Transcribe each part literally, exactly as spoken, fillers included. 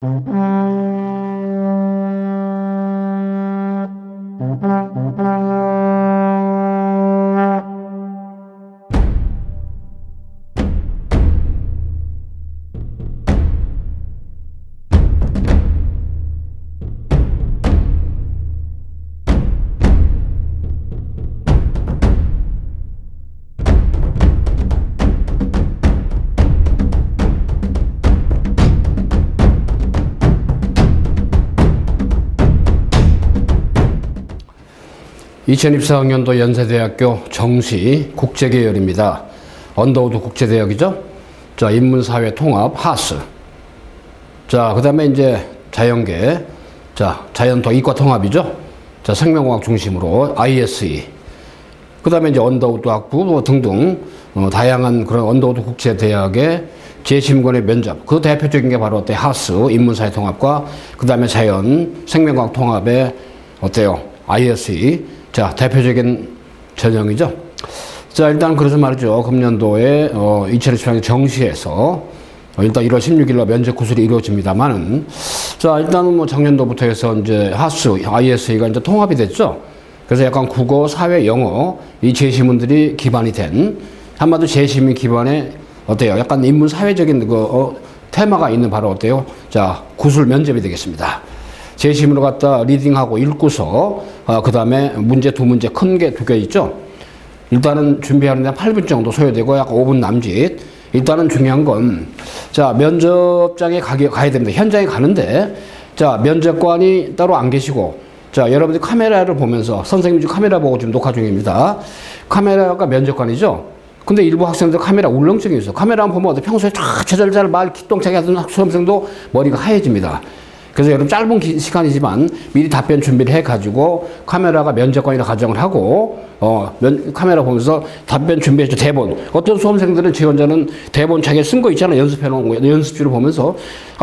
이천이십사 학년도 연세대학교 정시 국제계열입니다. 언더우드 국제대학이죠. 자, 인문사회 통합 하스. 자, 그 다음에 이제 자연계. 자, 자연도 이과 통합이죠. 자, 생명과학 중심으로 아이에스이. 그 다음에 이제 언더우드 학부 뭐 등등 어, 다양한 그런 언더우드 국제대학의 재심권의 면접. 그 대표적인 게 바로 어때? 하스, 인문사회 통합과 그 다음에 자연, 생명과학 통합의 어때요? 아이에스이. 자, 대표적인 전형이죠. 자, 일단 그래서 말이죠. 금년도에 어, 이천이십사 학년 정시에서 어, 일단 일월 십육일로 면접 구술이 이루어집니다만은, 자, 일단은 뭐 작년도부터 해서 이제 하스, 아이에스이가 이제 통합이 됐죠. 그래서 약간 국어, 사회, 영어 이 제시문들이 기반이 된, 한마디로 제시문 기반의 어때요? 약간 인문 사회적인 그 어, 테마가 있는 바로 어때요? 자, 구술 면접이 되겠습니다. 제시문을 갖다 리딩하고 읽고서 어, 그 다음에 문제 두 문제 큰 게 두 개 있죠. 일단은 준비하는데 팔 분 정도 소요되고 약 오 분 남짓. 일단은 중요한 건, 자, 면접장에 가게, 가야 됩니다. 현장에 가는데, 자, 면접관이 따로 안 계시고, 자, 여러분들이 카메라를 보면서, 선생님 지금 카메라 보고 지금 녹화 중입니다. 카메라가 면접관이죠. 근데 일부 학생들 카메라 울렁증이 있어. 카메라 보면 어때? 평소에 쫙 저절잘 말 기똥차게 하던 수험생도 머리가 하얘집니다. 그래서 여러분 짧은 기, 시간이지만 미리 답변 준비를 해가지고 카메라가 면접관이라 가정을 하고 어, 면, 카메라 보면서 답변 준비해줘. 대본. 어떤 수험생들은 지원자는 대본 자기가 쓴 거 있잖아. 연습해놓은 거. 연습지를 보면서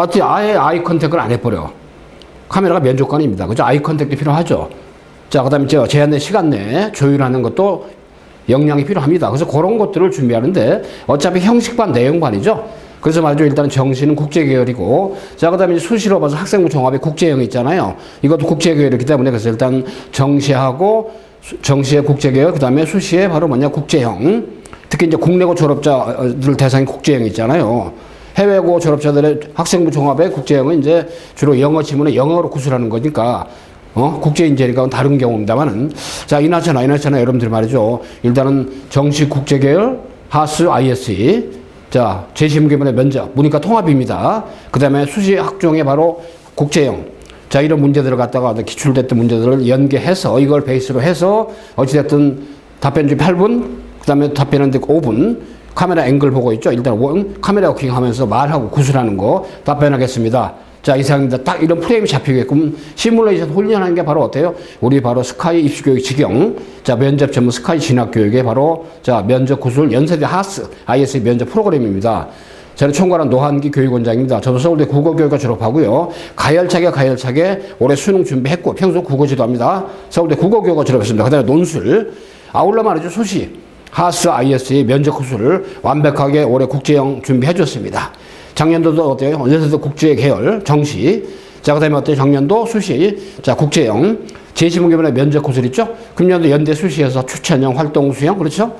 아예 아이 컨택을 안 해버려. 카메라가 면접관입니다. 그죠? 아이 컨택도 필요하죠. 자, 그 다음에 제한 내 시간 내에 조율하는 것도 역량이 필요합니다. 그래서 그런 것들을 준비하는데 어차피 형식반, 내용반이죠. 그래서 말이죠. 일단 정시는 국제계열이고, 자, 그 다음에 수시로 봐서 학생부 종합의 국제형이 있잖아요. 이것도 국제계열이기 때문에 그래서 일단 정시하고, 정시의 국제계열, 그 다음에 수시에 바로 뭐냐, 국제형. 특히 이제 국내고 졸업자들 대상인 국제형이 있잖아요. 해외고 졸업자들의 학생부 종합의 국제형은 이제 주로 영어 지문에 영어로 구술하는 거니까, 어? 국제인재니까 다른 경우입니다만은. 자, 이나저나, 이나저나 여러분들 말이죠. 일단은 정시 국제계열, 하스, 아이에스이. 자, 제시문기본의 면접, 문이과 통합입니다. 그 다음에 수시 학종의 바로 국제형. 자, 이런 문제들을 갖다가 기출됐던 문제들을 연계해서 이걸 베이스로 해서 어찌됐든 답변 중 팔 분, 그 다음에 답변하는데 오 분, 카메라 앵글 보고 있죠. 일단 원, 카메라 워킹 하면서 말하고 구술하는 거 답변하겠습니다. 자, 이상입니다. 딱 이런 프레임이 잡히게끔 시뮬레이션 훈련하는 게 바로 어때요? 우리 바로 스카이 입시교육 직영. 자, 면접 전문 스카이 진학교육의 바로, 자, 면접 구술 연세대 하스, 아이에스이 면접 프로그램입니다. 저는 총괄한 노한기 교육원장입니다. 저도 서울대 국어교육과 졸업하고요. 가열차게 가열차게 올해 수능 준비했고, 평소 국어 지도합니다. 서울대 국어교육과 졸업했습니다. 그 다음에 논술. 아울러 말이죠. 수시, 하스, 아이에스이 면접 구술을 완벽하게 올해 국제형 준비해줬습니다. 작년도도 어때요? 연세대 국제 계열 정시. 자, 그 다음에 어때요? 작년도 수시. 자, 국제형. 제시문기본의 면접 구술 있죠? 금년도 연대 수시에서 추천형, 활동 수형. 그렇죠?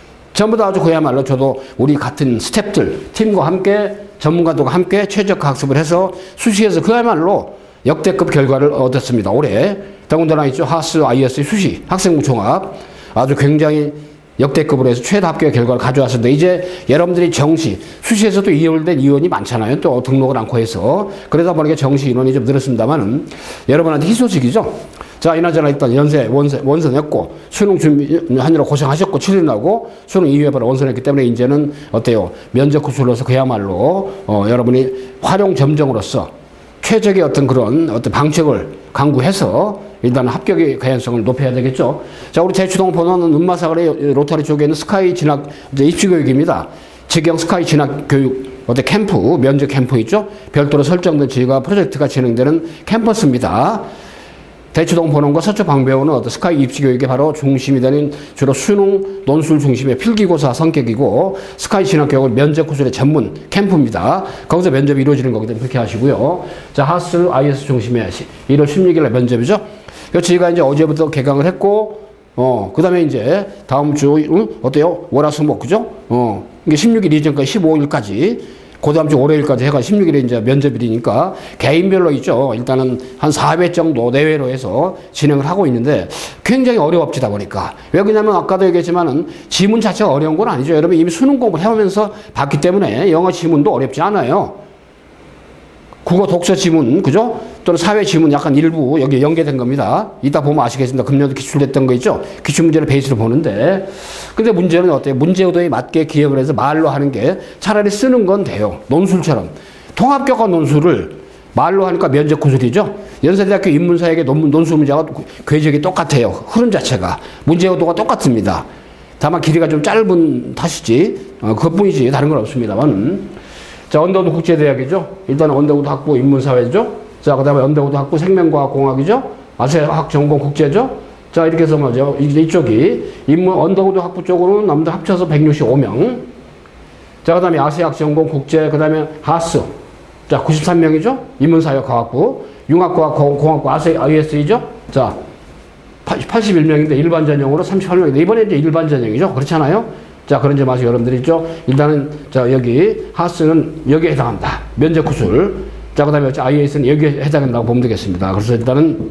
전부 다 아주 그야말로 저도 우리 같은 스태프들, 팀과 함께, 전문가들과 함께 최적화 학습을 해서 수시에서 그야말로 역대급 결과를 얻었습니다. 올해. 더군다나 있죠? 하스, 아이에스이 수시, 학생부 종합. 아주 굉장히 역대급으로 해서 최다 합격 결과를 가져왔습니다. 이제 여러분들이 정시, 수시에서도 이월된 이원이 많잖아요. 또 등록을 않고 해서. 그러다 보니까 정시 인원이 좀 늘었습니다만은 여러분한테 희소식이죠. 자, 이나저나 일단 연세, 원세, 원서냈고, 수능 준비하느라 고생하셨고, 칠 일 나고, 수능 이 회 바로 원서냈기 때문에 이제는 어때요? 면접 구술로서 그야말로, 어, 여러분이 활용 점정으로서 최적의 어떤 그런 어떤 방책을 강구해서 일단 합격의 가능성을 높여야 되겠죠. 자, 우리 대추동포는 음마사거리 로터리 쪽에 있는 스카이 진학 입시교육입니다. 직영 스카이 진학 교육 어떤 캠프, 면접 캠프 있죠. 별도로 설정된 지휘가 프로젝트가 진행되는 캠퍼스입니다. 대치동 보는과 서초 방배호는 어떤 스카이 입시 교육의 바로 중심이 되는 주로 수능 논술 중심의 필기고사 성격이고 스카이 진학교육은 면접 구술의 전문 캠프입니다. 거기서 면접이 이루어지는 거기 때문에 그렇게 하시고요. 자, 하스 아이에스 중심의 일월 십육일 날 면접이죠. 저희가 이제 어제부터 개강을 했고, 어, 그 다음에 이제 다음 주, 응? 어때요? 월화수목, 그죠? 어, 이게 십육일 이전까지 십오일까지. 그 다음 주 월요일까지 해가 십육일에 이제 면접일이니까 개인별로 있죠. 일단은 한 사 회 정도 내외로 해서 진행을 하고 있는데 굉장히 어려워지다 보니까. 왜 그러냐면 아까도 얘기했지만은 지문 자체가 어려운 건 아니죠. 여러분 이미 수능 공부를 해오면서 봤기 때문에 영어 지문도 어렵지 않아요. 국어 독서 지문, 그죠? 또는 사회 지문 약간 일부 여기 연계된 겁니다. 이따 보면 아시겠습니다. 금년도 기출됐던 거 있죠? 기출문제를 베이스로 보는데. 근데 문제는 어때요? 문제 의도에 맞게 기억을 해서 말로 하는 게 차라리 쓰는 건 돼요. 논술처럼. 통합교과 논술을 말로 하니까 면접 구술이죠? 연세대학교 인문사역의 논문, 논술 문제가 궤적이 똑같아요. 흐름 자체가. 문제 의도가 똑같습니다. 다만 길이가 좀 짧은 탓이지, 어, 그것뿐이지 다른 건 없습니다만. 자, 언더우드 국제대학이죠. 일단 언더우드 학부 인문사회죠. 자, 그 다음에 언더우드 학부 생명과학공학이죠. 아세학 전공 국제죠. 자, 이렇게 해서 뭐죠. 이쪽이 인문 언더우드 학부 쪽으로는 남들 합쳐서 백육십오 명. 자, 그 다음에 아세학 전공 국제, 그 다음에 하스. 자, 구십삼 명이죠. 인문사회과학부, 융합과학공학부 아이에스이죠. 자, 팔십일 명인데 일반 전형으로 삼십팔 명인데 이번에 이제 일반 전형이죠. 그렇잖아요. 자, 그런 점 아시고 여러분들이 있죠. 일단은, 자, 여기, 하스는 여기에 해당한다. 면접 구술. 자, 그 다음에 아이에스는 여기에 해당한다고 보면 되겠습니다. 그래서 일단은,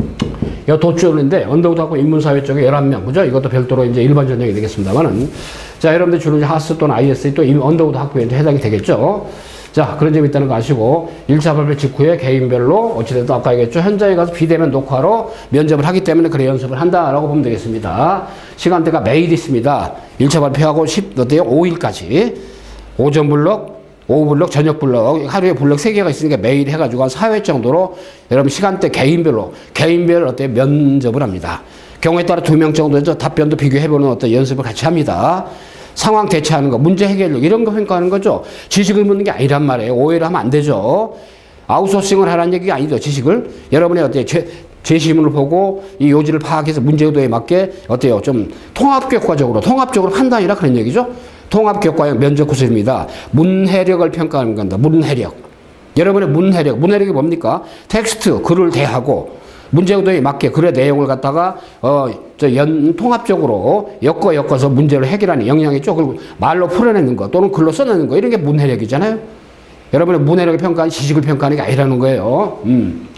이 도출인데, 언더우드하고 인문사회 쪽에 열한 명. 그죠? 이것도 별도로 이제 일반 전형이 되겠습니다만은. 자, 여러분들 주로 이제 하스 또는 아이에스 또 언더우드 학부에 이제 해당이 되겠죠. 자, 그런 점이 있다는 거 아시고, 일 차 발표 직후에 개인별로, 어찌됐든 아까 얘기했죠. 현장에 가서 비대면 녹화로 면접을 하기 때문에 그래 연습을 한다라고 보면 되겠습니다. 시간대가 매일 있습니다. 일 차 발표하고 십, 어때요? 오 일까지. 오전 블럭, 오후 블럭, 저녁 블럭, 하루에 블럭 세 개가 있으니까 매일 해가지고 한 사 회 정도로 여러분 시간대 개인별로, 개인별 어때요? 면접을 합니다. 경우에 따라 두 명 정도 해서 답변도 비교해보는 어떤 연습을 같이 합니다. 상황 대처하는 거, 문제 해결력 이런 거 평가하는 거죠. 지식을 묻는 게 아니란 말이에요. 오해를 하면 안 되죠. 아웃소싱을 하라는 얘기가 아니죠. 지식을. 여러분의 어때요? 제, 제시문을 보고 이 요지를 파악해서 문제 의도에 맞게 어때요? 좀 통합교과적으로, 통합적으로 판단이라 그런 얘기죠. 통합교과형 면접 구술입니다. 문해력을 평가하는 겁니다. 문해력. 여러분의 문해력. 문해력이 뭡니까? 텍스트, 글을 대하고 문제 의도에 맞게 글의 내용을 갖다가 어, 저 연, 통합적으로 엮어 엮어서 문제를 해결하는 역량이 있죠. 그리고 말로 풀어내는 거 또는 글로 써내는 거 이런 게 문해력이잖아요. 여러분의 문해력을 평가하는 지식을 평가하는 게 아니라는 거예요. 음.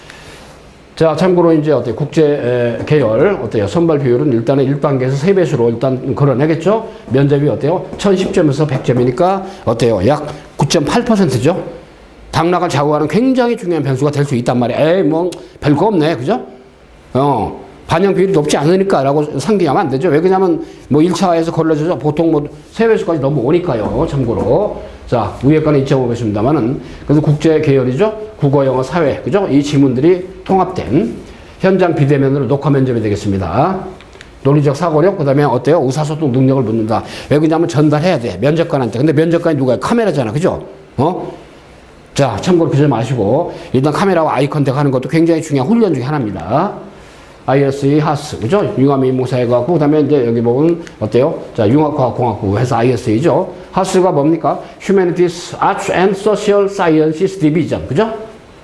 자, 참고로 이제 어때요? 국제 계열 어때요? 선발 비율은 일단은 일 단계에서 세 배수로 일단 걸어내겠죠. 면접이 어때요? 천십 점에서 백 점이니까 어때요? 약 구 점 팔 퍼센트죠. 당락을 좌우하는 굉장히 중요한 변수가 될 수 있단 말이에요. 에이, 뭐, 별거 없네. 그죠? 어, 반영 비율이 높지 않으니까 라고 상기하면 안 되죠. 왜 그러냐면, 뭐, 일 차에서 걸러져서 보통 뭐, 세 배수까지 넘어오니까요. 참고로. 자, 위에 거는 잊어보겠습니다만은. 그래서 국제 계열이죠. 국어, 영어, 사회. 그죠? 이 지문들이 통합된 현장 비대면으로 녹화 면접이 되겠습니다. 논리적 사고력, 그 다음에 어때요? 의사소통 능력을 묻는다. 왜 그러냐면 전달해야 돼. 면접관한테. 근데 면접관이 누가요? 카메라잖아. 그죠? 어? 자, 참고로 그러지 마시고, 일단 카메라와 아이 컨택 하는 것도 굉장히 중요한 훈련 중에 하나입니다. 아이에스이 하스, 그죠? 융합인문사회과학부, 그 다음에 이제 여기 보면, 어때요? 자, 융합과학공학부 해서 아이에스이죠. 하스가 뭡니까? Humanities, Arts and Social Sciences Division, 그죠?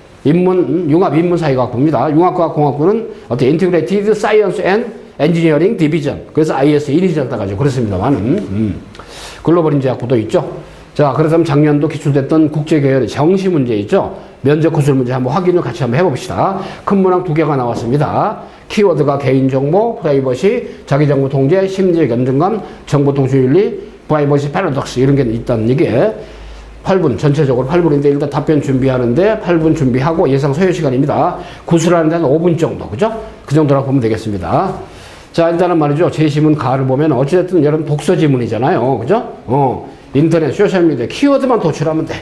인문, 융합인문사회과학부입니다. 융합과학공학부는 어때? Integrated Science and Engineering Division. 그래서 아이에스 일이 적다가지고 그렇습니다만, 음. 글로벌 인재학부도 있죠. 자, 그래서 작년도 기출됐던 국제계열의 정시 문제 있죠? 면접 구술 문제 한번 확인을 같이 한번 해봅시다. 큰 문항 두 개가 나왔습니다. 키워드가 개인정보, 프라이버시, 자기정보 통제, 심리적 연등감, 정보통신윤리, 프라이버시 패러독스 이런 게 있다는 얘기에 팔 분, 전체적으로 팔 분인데 일단 답변 준비하는데 팔 분 준비하고 예상 소요 시간입니다. 구술하는 데는 오 분 정도, 그죠? 그 정도라고 보면 되겠습니다. 자, 일단은 말이죠. 제시문 가를 보면 어찌됐든 여러분 독서 지문이잖아요. 그죠? 어. 인터넷, 소셜미디어, 키워드만 도출하면 돼.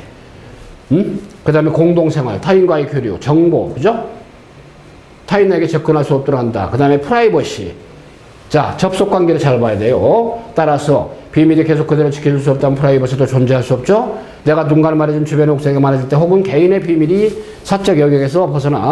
음? 그 다음에 공동생활, 타인과의 교류, 정보, 그죠? 타인에게 접근할 수 없도록 한다. 그 다음에 프라이버시. 자, 접속 관계를 잘 봐야 돼요. 따라서 비밀이 계속 그대로 지켜줄 수 없다면 프라이버시도 존재할 수 없죠. 내가 누군가를 말해준 주변의 옥상에게 말해줄 때 혹은 개인의 비밀이 사적 영역에서 벗어나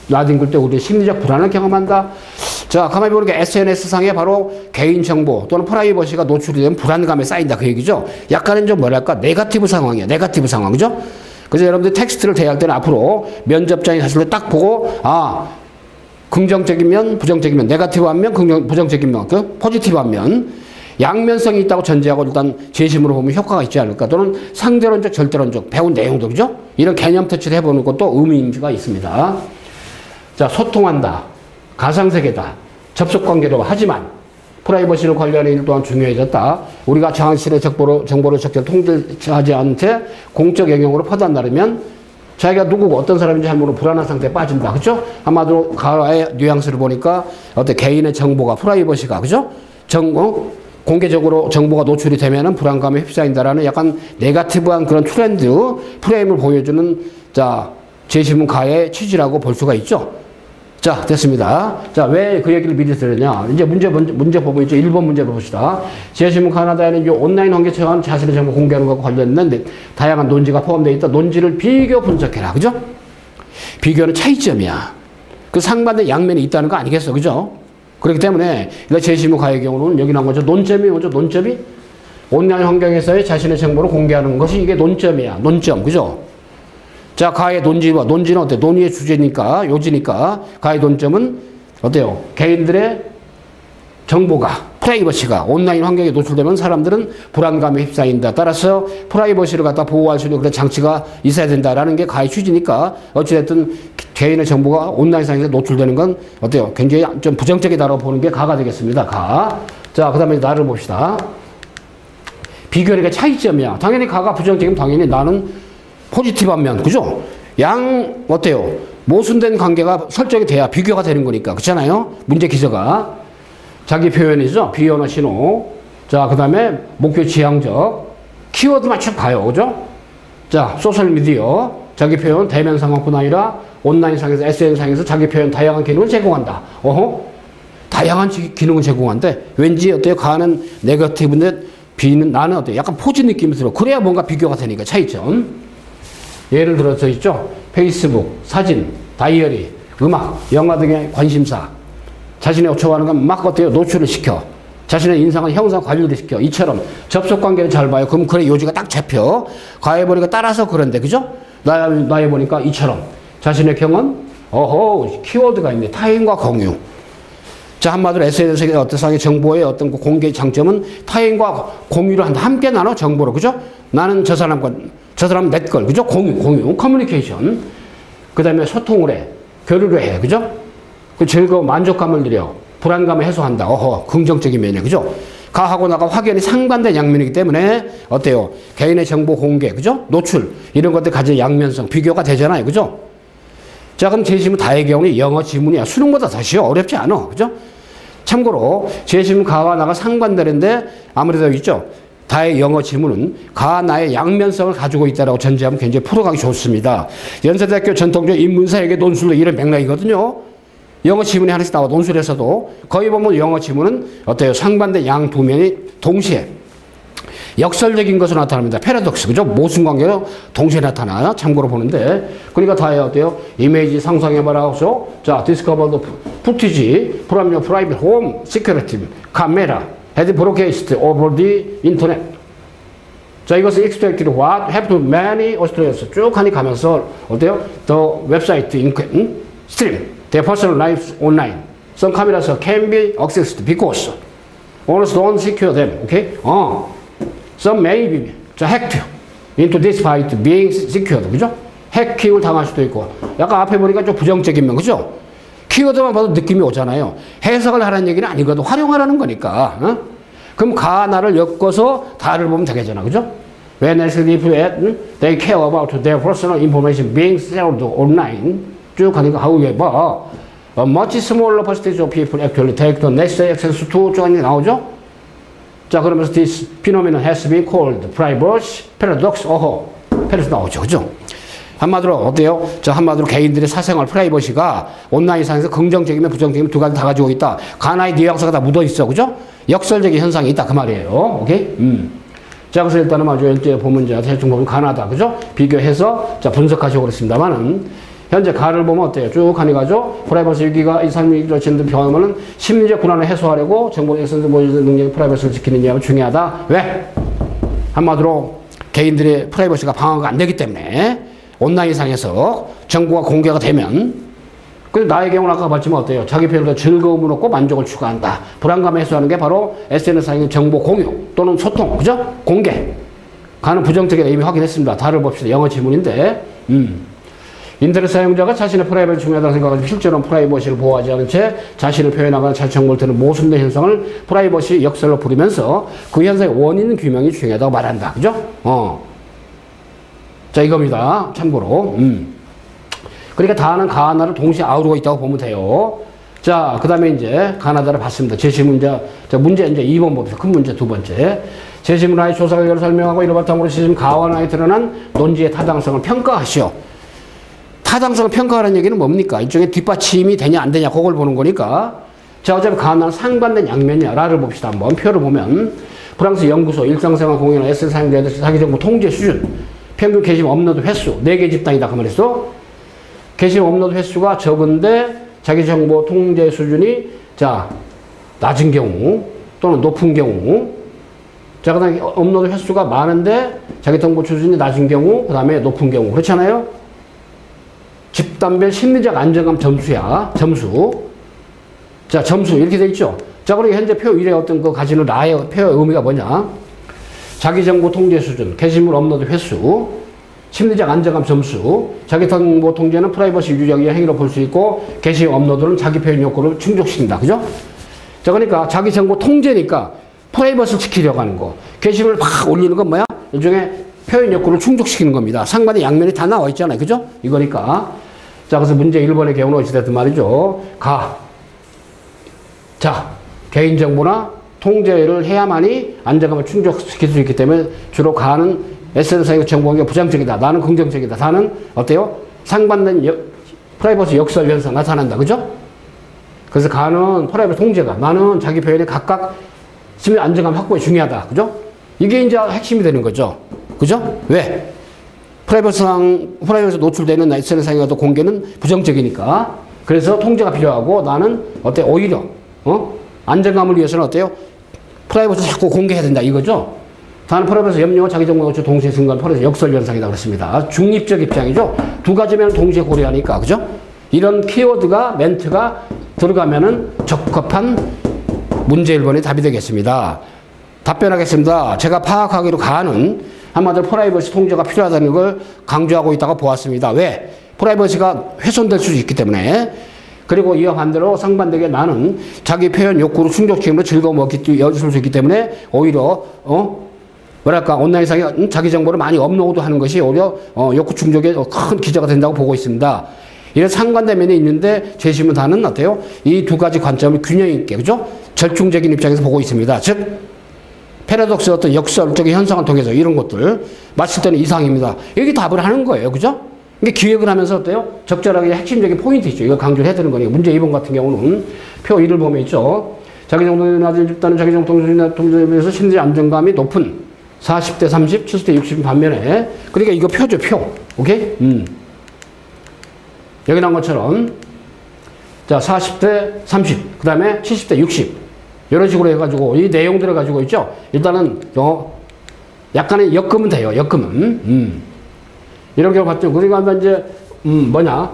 나뒹굴 때 우리 심리적 불안을 경험한다. 자, 가만히 보니까 에스엔에스상에 바로 개인정보 또는 프라이버시가 노출이 되면 불안감에 쌓인다. 그 얘기죠. 약간은 좀 뭐랄까, 네거티브 상황이야. 네거티브 상황. 그죠? 그래서 여러분들 텍스트를 대할 때는 앞으로 면접장이 사실을 딱 보고, 아, 긍정적이면, 부정적이면, 네거티브하면, 긍정, 부정적이면, 그 포지티브하면, 양면성이 있다고 전제하고 일단 재심으로 보면 효과가 있지 않을까. 또는 상대론적, 절대론적, 배운 내용도, 그죠? 이런 개념 터치를 해보는 것도 의미가 있습니다. 자, 소통한다. 가상세계다. 접속관계로 하지만 프라이버시를 관리하는 일 또한 중요해졌다. 우리가 자신의 정보를, 정보를 적절히 통제하지 않은 채 공적 영역으로 퍼져나르면 자기가 누구고 어떤 사람인지 잘 모르고 불안한 상태에 빠진다. 그죠? 한마디로 가의 뉘앙스를 보니까 어떤 개인의 정보가 프라이버시가, 그죠? 정, 어? 공개적으로 정보가 노출이 되면은 불안감에 휩싸인다라는 약간 네거티브한 그런 트렌드 프레임을 보여주는 자, 재심은 가의 취지라고 볼 수가 있죠. 자, 됐습니다. 자, 왜 그 얘기를 미리 드렸냐. 이제 문제, 문제, 문제 보고 있죠. 일 번 문제 봅시다. 재심은 카나다에는 이 온라인 환경처럼 자신의 정보 공개하는 것과 관련된 다양한 논지가 포함되어 있다. 논지를 비교 분석해라. 그죠? 비교는 차이점이야. 그 상반된 양면이 있다는 거 아니겠어. 그죠? 그렇기 때문에, 재심은 가의 경우는 여기 나온 거죠. 논점이 뭐죠? 논점이? 온라인 환경에서의 자신의 정보를 공개하는 것이 이게 논점이야. 논점. 그죠? 자, 가의 논지와, 논지는 어때요? 논의의 주제니까, 요지니까, 가의 논점은 어때요? 개인들의 정보가, 프라이버시가 온라인 환경에 노출되면 사람들은 불안감에 휩싸인다. 따라서 프라이버시를 갖다 보호할 수 있는 그런 장치가 있어야 된다라는 게 가의 취지니까, 어찌됐든 개인의 정보가 온라인상에서 노출되는 건 어때요? 굉장히 좀 부정적이다라고 보는 게 가가 되겠습니다. 가. 자, 그 다음에 나를 봅시다. 비교하니까 차이점이야. 당연히 가가 부정적이면 당연히 나는 포지티브한 면, 그죠? 양, 어때요? 모순된 관계가 설정이 돼야 비교가 되는 거니까. 그렇잖아요? 문제 기저가. 자기 표현이죠? 비언어 신호. 자, 그 다음에 목표 지향적. 키워드만 쭉 가요. 그죠? 자, 소셜미디어. 자기 표현, 대면 상황뿐 아니라 온라인상에서, 에스엔에스상에서 자기 표현 다양한 기능을 제공한다. 어허? 다양한 기능을 제공한대. 왠지 어때요? 가는 네거티브인데 B는, 나는 어때요? 약간 포지 느낌이 들어. 그래야 뭔가 비교가 되니까 차이점. 예를 들어서 있죠. 페이스북, 사진, 다이어리, 음악, 영화 등의 관심사. 자신의 좋아하는 건 막 어때요? 노출을 시켜. 자신의 인상은 형상 관리를 시켜. 이처럼 접속관계를 잘 봐요. 그럼 그래 요지가 딱 잡혀. 가해 보니까 따라서 그런데, 그죠? 나, 나해 보니까 이처럼. 자신의 경은, 어허, 키워드가 있네. 타인과 공유. 자, 한마디로 에스엔에스의 어떤 상의 정보의 어떤 공개 장점은 타인과 공유를 한다. 함께 나눠 정보로. 그죠? 나는 저 사람과, 저 사람은 내 걸. 그죠? 공유, 공유. 커뮤니케이션. 그 다음에 소통을 해. 교류를 해. 그죠? 그 즐거운 만족감을 느려. 불안감을 해소한다. 어허, 긍정적인 면이야. 그죠? 가하고 나가 확연히 상반된 양면이기 때문에 어때요? 개인의 정보 공개. 그죠? 노출. 이런 것들 가진 양면성. 비교가 되잖아요. 그죠? 자, 그럼 재심은 다의 경우는 영어 지문이야. 수능보다 더 쉬워. 어렵지 않아. 그죠? 참고로 재심은 가와 나가 상반되는데 아무래도 있죠. 다의 영어 지문은 가 나의 양면성을 가지고 있다고 전제하면 굉장히 풀어가기 좋습니다. 연세대학교 전통적 인문사에게 논술로 이런 맥락이거든요. 영어 지문이 하나씩 나와 논술에서도 거의 보면 영어 지문은 어때요? 상반된 양 두 면이 동시에 역설적인 것으로 나타납니다. 패러독스, 그죠? 모순관계로 동시에 나타나. 참고로 보는데. 그러니까 다에 어때요? 이미지 상상해봐라. 자, discover the footage from your private home security camera had broadcast over the internet. 자, 이것은 expected what happened to many Australians. 쭉 하니 가면서 어때요? The website 응? stream their personal lives online. Some cameras can be accessed because owners don't secure them. Okay? 어. Some may be hacked into despite being secured. 그죠? 해킹을 당할 수도 있고. 약간 앞에 보니까 좀 부정적인 면, 그죠? 키워드만 봐도 느낌이 오잖아요. 해석을 하라는 얘기는 아니거든. 활용하라는 거니까. 어? 그럼 가나를 엮어서 다를 보면 되겠잖아. 그죠? When they sleep at, they care about their personal information being shared online. 쭉 하니까, however, a much smaller percentage of people actually take the necessary access to 쭉 하니 나오죠? 자, 그러면서 this phenomenon has been called privacy paradox. 어허, 패러독스 나오죠. 그죠? 한마디로 어때요? 자, 한마디로 개인들의 사생활 프라이버시가 온라인상에서 긍정적이면 부정적이면 두 가지 다 가지고 있다. 가나의 뉘앙스가 다 묻어 있어. 그죠? 역설적인 현상이 있다. 그 말이에요. 오케이? 음. 자, 그래서 일단은 아주 이제 보면 이제 대충 보면 가나다. 그죠? 비교해서 자, 분석하시고 그랬습니다만은 현재 가를 보면 어때요? 쭉 가니 가죠? 프라이버시 위기가 이 삶이 이루어지는 경우에는 심리적 불안을 해소하려고 정보의 선수 보여주는 능력이 프라이버시를 지키는 게 중요하다. 왜? 한마디로 개인들의 프라이버시가 방어가 안 되기 때문에 온라인상에서 정보가 공개가 되면 그 나의 경우는 아까 봤지만 어때요? 자기 표현으로 즐거움을 얻고 만족을 추구한다. 불안감을 해소하는 게 바로 에스엔에스상의 정보 공유 또는 소통, 그죠? 공개. 가는 부정적인 의미 확인했습니다. 다를 봅시다. 영어 지문인데, 음. 인터넷 사용자가 자신의 프라이버시 중요하다고 생각하지만 실제로는 프라이버시를 보호하지 않은 채 자신을 표현하거나 자체 정보를 드는 모순된 현상을 프라이버시 역설로 부르면서 그 현상의 원인 규명이 중요하다고 말한다. 그죠? 어. 자, 이겁니다. 참고로. 음. 그러니까 다는 가나를 동시에 아우르고 있다고 보면 돼요. 자, 그 다음에 이제 가나다를 봤습니다. 제시 문제, 자, 문제 이제 이 번 봅시다. 큰 문제 두 번째. 제시문화의 조사 결과를 설명하고 이를 바탕으로 시즘 가와나에 드러난 논지의 타당성을 평가하시오. 타당성을 평가하는 얘기는 뭡니까? 일종의 뒷받침이 되냐 안 되냐 그걸 보는 거니까. 자, 어차피 가나는 상반된 양면이야. 라를 봅시다. 한번 표를 보면 프랑스 연구소 일상생활 공연 에스엔에스 사용자들 사기정보 통제 수준 평균 게시물 업로드 횟수 네 개 집단이다 그 말이죠. 게시물 업로드 횟수가 적은데 자기 정보 통제 수준이 자 낮은 경우 또는 높은 경우 자 그다음에 업로드 횟수가 많은데 자기 정보 수준이 낮은 경우 그 다음에 높은 경우 그렇잖아요. 집단별 심리적 안정감 점수야 점수 자 점수 이렇게 돼 있죠. 자 그리고 현재 표 일의 어떤 그 가지는 나의 표의 의미가 뭐냐 자기 정보 통제 수준 게시물 업로드 횟수 심리적 안정감 점수, 자기 정보 통제는 프라이버시 유지하기 위한 행위로 볼 수 있고 게시 업로드는 자기 표현 욕구를 충족시킨다. 그죠? 자, 그러니까 자기 정보 통제니까 프라이버시를 지키려고 하는 거. 게시물을 막 올리는 건 뭐야? 일종의 표현 욕구를 충족시키는 겁니다. 상반의 양면이 다 나와 있잖아요. 그죠? 이거니까. 자, 그래서 문제 일 번의 경우는 어찌됐든 말이죠. 가. 자, 개인정보나 통제를 해야만이 안정감을 충족시킬 수 있기 때문에 주로 가는 에스엔에스의 정보가 부정적이다. 나는 긍정적이다. 다는 어때요? 상반된 여, 프라이버시 역설 현상 나타난다. 그죠? 그래서 가는 프라이버시 통제가 나는 자기 표현이 각각 심리 안정감 확보에 중요하다. 그죠? 이게 이제 핵심이 되는 거죠. 그죠? 왜? 프라이버시상, 프라이버시 노출되는 에스엔에스상의 공개는 부정적이니까. 그래서 통제가 필요하고 나는 어때? 오히려, 어? 안정감을 위해서는 어때요? 프라이버시 자꾸 공개해야 된다. 이거죠? 다른 프라이버시 염려와 자기 정보 노출 동시에 증가하는 프라이버시 역설 현상이다 그랬습니다. 중립적 입장이죠. 두 가지면 동시에 고려하니까 그죠? 이런 키워드가 멘트가 들어가면은 적합한 문제 일 번이 답이 되겠습니다. 답변하겠습니다. 제가 파악하기로 가는 한마디로 프라이버시 통제가 필요하다는 걸 강조하고 있다고 보았습니다. 왜? 프라이버시가 훼손될 수 있기 때문에. 그리고 이와 반대로 상반되게 나는 자기 표현 욕구를 충족시키면서 즐거움을 얻을 수 있기 때문에 오히려 어? 뭐랄까 온라인상에 자기 정보를 많이 업로드 하는 것이 오히려 어, 욕구 충족에 큰 기저가 된다고 보고 있습니다. 이런 상반대면이 있는데 제시문 다는 어때요? 이 두 가지 관점을 균형 있게 그죠? 절충적인 입장에서 보고 있습니다. 즉 패러독스 어떤 역설적인 현상을 통해서 이런 것들 맞출 때는 이상입니다. 여기 답을 하는 거예요. 그죠? 이게 기획을 하면서 어때요? 적절하게 핵심적인 포인트 있죠. 이걸 강조를 해야 되는 거니까. 문제 이 번 같은 경우는 표 일을 보면 있죠. 자기 정보를 낮은 집단은 자기 정보 통제에 비해서 심리 안정감이 높은 사십 대 삼십, 칠십 대 육십 반면에 그러니까 이거 표죠. 표. 오케이? 음. 여기 나온 것처럼 자 사십 대 삼십 그 다음에 칠십 대 육십 이런 식으로 해가지고 이 내용들을 가지고 있죠. 일단은 어, 약간의 엮으면 돼요. 엮으면 음. 이런 경우 봤죠. 그러니까 이제 음, 뭐냐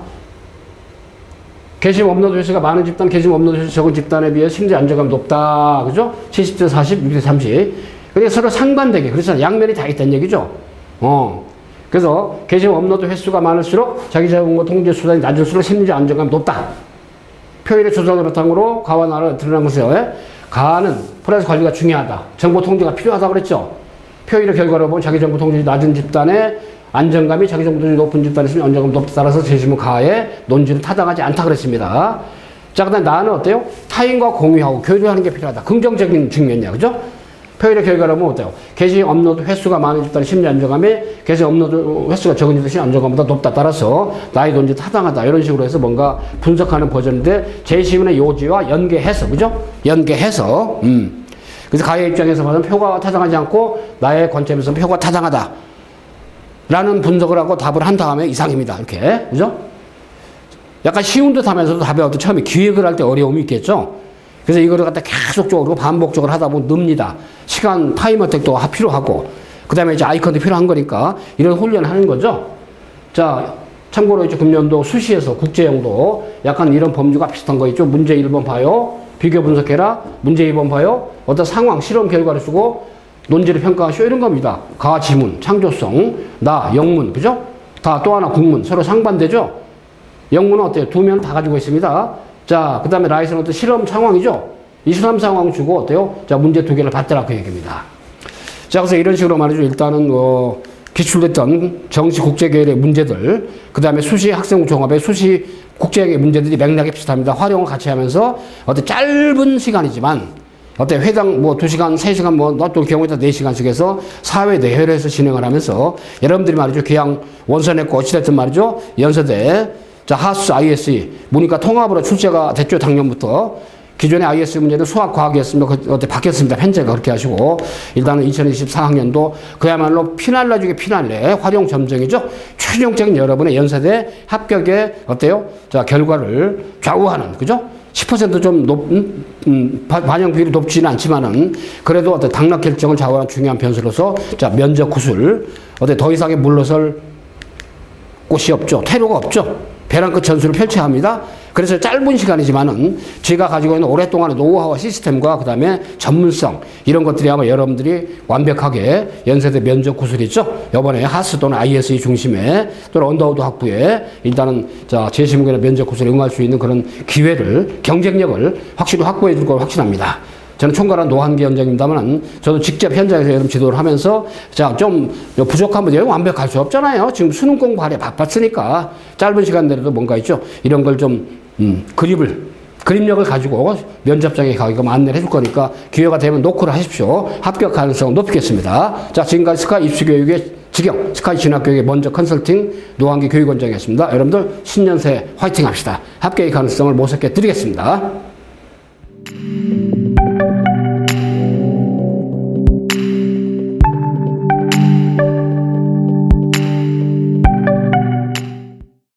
게시물 업로드 횟수가 많은 집단, 게시물 업로드 횟수 적은 집단에 비해 심리 안정감이 높다. 그죠? 칠십 대 사십, 육십 대 삼십 그러니까 서로 상반되게 그래서 양면이 다 있다는 얘기죠. 어. 그래서 게시물 업로드 횟수가 많을수록 자기 정보 통제 수단이 낮을수록 심리적 안정감이 높다. 표현의 조작을 바탕으로 가와 나를 드러난 것에 가는 프라이버시 관리가 중요하다. 정보 통제가 필요하다고 그랬죠. 표현의 결과로 보면 자기 정보 통제가 낮은 집단의 안정감이 자기 정보 통제가 높은 집단에 있으면 안정감이 높다. 따라서 제시문 가의 논지는 타당하지 않다 그랬습니다. 자, 그 다음에 나는 어때요? 타인과 공유하고 교류하는 게 필요하다. 긍정적인 측면이야. 그죠? 표현의 결과로 보면 어때요? 게시 업로드 횟수가 많은 집단의 심리 안정감이 게시 업로드 횟수가 적은 집단의 심리 안정감보다 높다. 따라서 나의 논지 타당하다. 이런 식으로 해서 뭔가 분석하는 버전인데 제시문의 요지와 연계해서 그죠? 연계해서 음. 그래서 가의 입장에서 봐서는 표가 타당하지 않고 나의 관점에서는 표가 타당하다. 라는 분석을 하고 답을 한 다음에 이상입니다. 이렇게. 그죠? 약간 쉬운 듯 하면서도 답이 어떤 처음에 기획을 할 때 어려움이 있겠죠. 그래서 이거를 갖다 계속적으로 반복적으로 하다 보면 늡니다. 시간 타이머 택도 필요하고, 그 다음에 이제 아이컨도 필요한 거니까 이런 훈련을 하는 거죠. 자, 참고로 이제 금년도 수시에서 국제형도 약간 이런 범주가 비슷한 거 있죠. 문제 일 번 봐요. 비교 분석해라. 문제 이 번 봐요. 어떤 상황, 실험 결과를 쓰고 논지를 평가하시오. 이런 겁니다. 가, 지문, 창조성, 나, 영문, 그죠? 다 또 하나 국문. 서로 상반되죠? 영문은 어때요? 두 면 다 가지고 있습니다. 자, 그 다음에 라이스는 어떤 실험 상황이죠? 이 실험 상황 주고 어때요? 자, 문제 두 개를 받더라 그 얘기입니다. 자, 그래서 이런 식으로 말이죠. 일단은 어, 기출됐던 정시 국제 계열의 문제들, 그 다음에 수시 학생 종합의 수시 국제 문제들이 맥락이 비슷합니다. 활용을 같이 하면서 어떤 짧은 시간이지만 어때 회당 뭐 두 시간, 세 시간 뭐 또 경우에 따라 네 시간씩 해서 사회 내회를 해서 진행을 하면서 여러분들이 말이죠. 교양 원서냈고 어찌됐든 말이죠. 연세대 자 하스 아이에스이 문이과 통합으로 출제가 됐죠. 작년부터. 기존의 아이에스 문제는 수학, 과학이었습니다. 어때 바뀌었습니다. 현재가 그렇게 하시고 일단은 이천이십사 학년도 그야말로 피날레 중에 피날레 활용 점정이죠. 최종적인 여러분의 연세대 합격의 어때요? 자 결과를 좌우하는 그죠? 십 퍼센트 좀 높, 음, 음, 반영 비율이 높지는 않지만은 그래도 어떤 당락 결정을 좌우하는 중요한 변수로서 자 면접 구술 어때 더 이상의 물러설 곳이 없죠. 퇴로가 없죠. 벼랑 끝 전술을 펼쳐야 합니다. 그래서 짧은 시간이지만은 제가 가지고 있는 오랫동안의 노하우와 시스템과 그 다음에 전문성 이런 것들이 아마 여러분들이 완벽하게 연세대 면접 구술이죠. 이번에 하스 또는 아이에스이 중심에 또는 언더우드 학부에 일단은 자 제시문이나 면접 구술에 응할 수 있는 그런 기회를 경쟁력을 확실히 확보해 줄 걸 확신합니다. 저는 총괄한 노한기 원장입니다만 저도 직접 현장에서 여러분 지도를 하면서 자 좀 부족한 문제 완벽할 수 없잖아요. 지금 수능 공부하려 바빴으니까 짧은 시간 내로도 뭔가 있죠. 이런 걸 좀 음, 그립을 그립력을 가지고 면접장에 가기가 안내를 해줄 거니까 기회가 되면 노크를 하십시오. 합격 가능성을 높이겠습니다. 자 지금까지 스카이 입시교육의 직영 스카이 진학교육의 먼저 컨설팅 노한기 교육원장이었습니다. 여러분들 신년새 화이팅 합시다. 합격의 가능성을 모색해 드리겠습니다.